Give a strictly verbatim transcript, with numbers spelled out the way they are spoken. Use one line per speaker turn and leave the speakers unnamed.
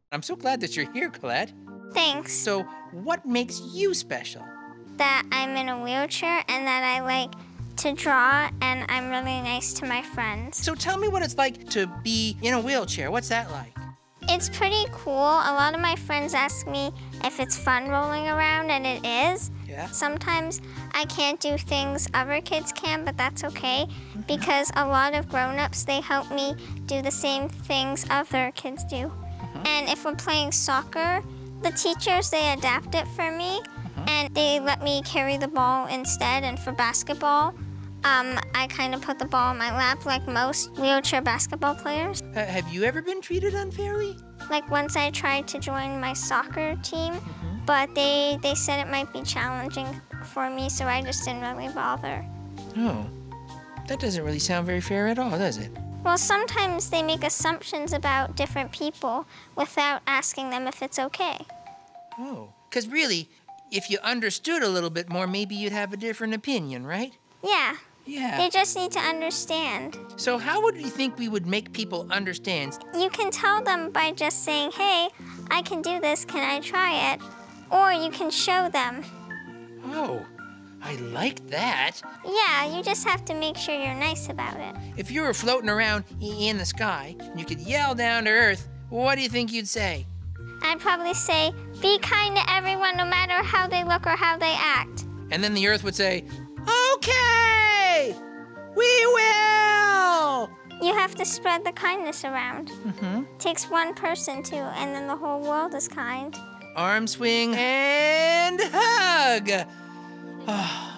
I'm so glad that you're here, Colette.
Thanks.
So, what makes you special?
That I'm in a wheelchair and that I like to draw and I'm really nice to my friends.
So tell me what it's like to be in a wheelchair. What's that like?
It's pretty cool. A lot of my friends ask me if it's fun rolling around, and it is.
Yeah.
Sometimes I can't do things other kids can, but that's okay, mm-hmm. because a lot of grown-ups, they help me do the same things other kids do. Mm-hmm. And if we're playing soccer, the teachers, they adapt it for me, mm-hmm. and they let me carry the ball instead. And for basketball, Um, I kind of put the ball in my lap like most wheelchair basketball players.
Uh, have you ever been treated unfairly?
Like once I tried to join my soccer team,
mm-hmm.
but they, they said it might be challenging for me, so I just didn't really bother.
Oh, that doesn't really sound very fair at all, does it?
Well, sometimes they make assumptions about different people without asking them if it's okay.
Oh, because really, if you understood a little bit more, maybe you'd have a different opinion, right?
Yeah.
Yeah.
They just need to understand.
So how would you think we would make people understand?
You can tell them by just saying, hey, I can do this, can I try it? Or you can show them.
Oh, I like that.
Yeah, you just have to make sure you're nice about it.
If you were floating around in the sky, you could yell down to Earth, what do you think you'd say?
I'd probably say, be kind to everyone no matter how they look or how they act.
And then the Earth would say, okay, we will.
You have to spread the kindness around.
Mm-hmm.
Takes one person to, and then the whole world is kind.
Arm swing and hug. Oh.